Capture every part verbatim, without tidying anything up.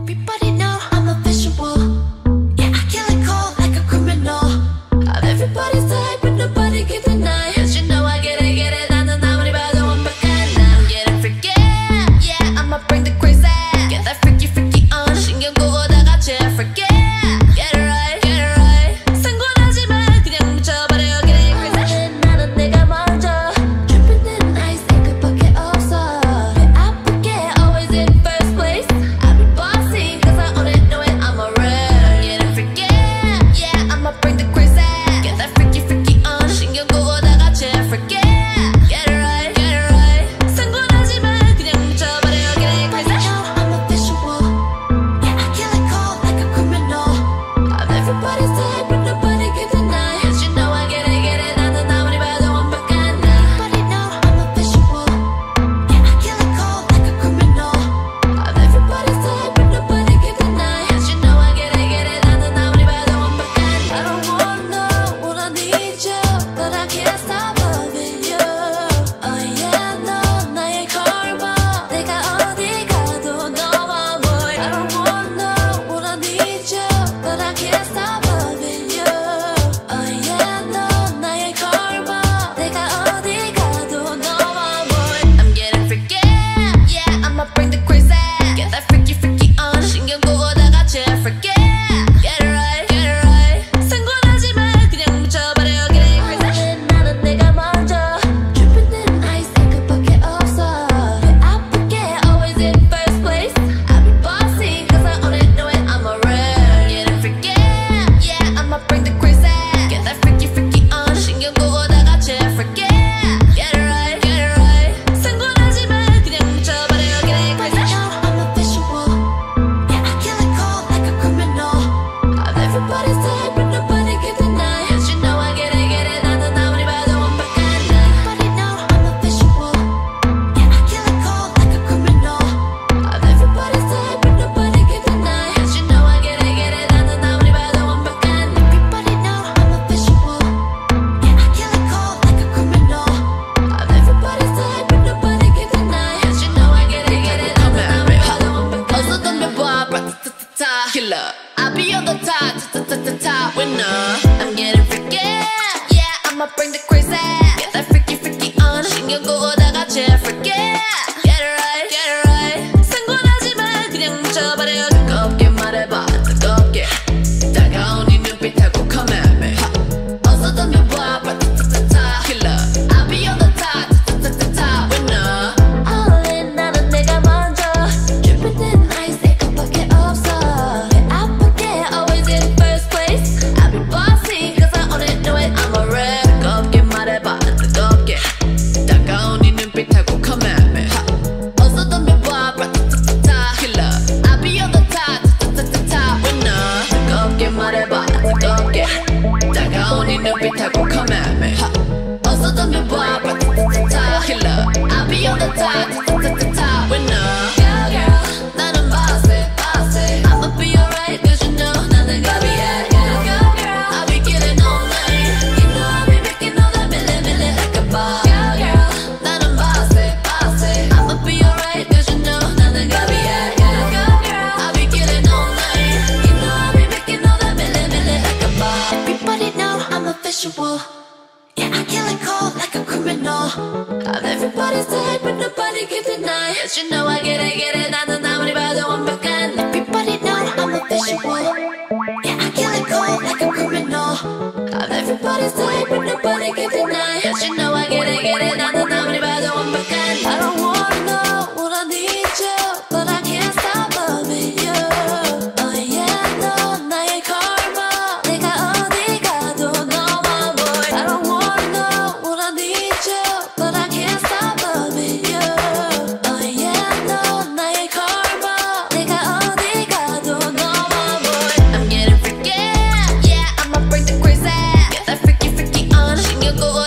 Everybody know I'm a visual. Yeah, I kill it cold like a criminal. I'm everybody's type, but nobody can deny. Cause you know I get it, get it. 나는 아무리 봐도 완벽한 나. I'm getting freaky. Yeah, I'ma bring the crazy. Get that freaky, freaky on. 신경 끄고 다 같이 freaky. Get it right, get it right. 상관하지 마, 그냥 묻혀버려. Getting crazy. 나는 내가 먼저. Dripping in ice, 그밖에 없어. 왜 아프게 always in first place. I be bossy, cause I own it, know it, I'm a red. I'm getting freaky. Yeah, I'ma bring the crazy. Get that freaky, freaky on. 신경 끄고 다 같이 freaky. Get it right, get it right. 상관하지 마, 그냥 묻혀버려. Getting crazy. I'm a visual. Yeah, I kill it cold like a criminal. I'm everybody's type, but nobody can deny. Cause you know I get it, get it. 나는 아무리 봐도 완벽한 나. Everybody know I'm a visual. Yeah, I kill it cold like a criminal. I'm everybody's type, but nobody can deny. Cause you know I get it, get it. 나는 아무리 봐도 완벽한 나. I don't want no what I need you, but I can't stop loving you. Oh yeah, 너 나의 karma. 내가 어디 가도 너와 boy. I don't want no what I need you, but I can't stop loving you. Oh yeah, 너 나의 karma. 내가 어디 가도 너와 boy. I'm getting freaky. Yeah, I'ma bring the crazy. Get that freaky, freaky on. 신경 끄고 다 같이 freaky. Get it right, get it right. 상관하지 마, 그냥 묻혀버려. Getting crazy. 나는 내가 먼저. Dripping in ice, 그밖에 없어. 왜 아프게 always in first place. I be bossy, cause I own it, know it, I'm a red. I'm getting freaky. Yeah, I'ma bring the crazy. Get that freaky, freaky on. 신경 끄고 다 같이 freaky. Get it right, get it right. 상관하지 마, 그냥 묻혀버려. Getting crazy. I'm a visual. Yeah, I kill it cold like a criminal. I'm everybody's type, but nobody can deny. Cause you know I get it, get it. 나는 아무리 봐도 완벽한 나. Everybody know I'm a visual. Yeah, I kill it cold like a criminal. I'm everybody's type, but nobody can deny. Cause you know I get it, get it. 나는 아무리 봐도 완벽한 나. Everybody know I'm a visual. Yeah, I kill it cold like a criminal. I'm everybody's type, but nobody can deny. Cause you know I get it, get it. 나는 아무리 봐도 완벽한 나. 어서 덤벼봐, 브라타타타 killer. I'll be on the top, ta-ta-ta-ta-ta winner. I'm getting freaky. Yeah, I'ma bring the crazy. Get that freaky, freaky on. 신경 끄고 다 같이 freaky. Get it right, get it right. 상관하지 마, 그냥 묻혀버려. 뜨겁게 말해봐, 뜨겁게. 다가온 이 눈빛하고 come at me. 어서 덤벼봐, 브라타타타 killer. I'll be on the top, ta-ta-ta-ta-ta winner. All in, 나는 내가 먼저. Dripping in ice, 그밖에 없어. 왜 아프게 always in first place. I be bossy, cause I own it, know it, I'm a red. 뜨겁게 말해봐, 뜨겁게. 다가온 이 눈빛하고 come at me. 어서 덤벼봐, 브라타타타 killer. I'll be on the top, ta-ta-ta-ta-ta winner. 뜨겁게 말해봐, 뜨겁게. 다가온 이 눈빛하고 come at me. 어서 덤벼봐, 브라타타타 killer. I'll be on the top, ta-ta-ta-ta-ta winner. Girl, girl, 나는 bossy, bossy. I'ma be alright, cause you know 나는 가비야. Girl, girl, girl, I'll be getting all night. You know I'll be making all that milli, milli like a boss. Girl, girl, 나는 bossy, bossy. I'ma be alright, cause you know 나는 가비야. Girl, girl, girl, I'll be getting all night. You know I'll be making all that milli, milli like a boss. Everybody know I'm a visual. Yeah, I kill it cold like a criminal. I'm everybody's type, but nobody can deny. Cause you know I get it, get it. 나는 아무리 봐도 완벽한 나. Everybody know I'm a visual. Yeah, I kill it cold like a criminal. I'm everybody's type, but nobody can deny. Cause you know I get it, get it. 나는 아무리 봐도 완벽한 나. I don't wanna know what I need you, but I can't stop loving you. Oh yeah, 너 나의 karma. 내가 어디 가도 너와 boy. I don't wanna know what I need you, but I can't stop loving you. Oh yeah, 너 나의 karma. 내가 어디 가도 너와 boy. I'm getting freaky. Yeah, I'ma bring the crazy. Get that freaky, freaky on. 신경 끄고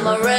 I'm a rebel.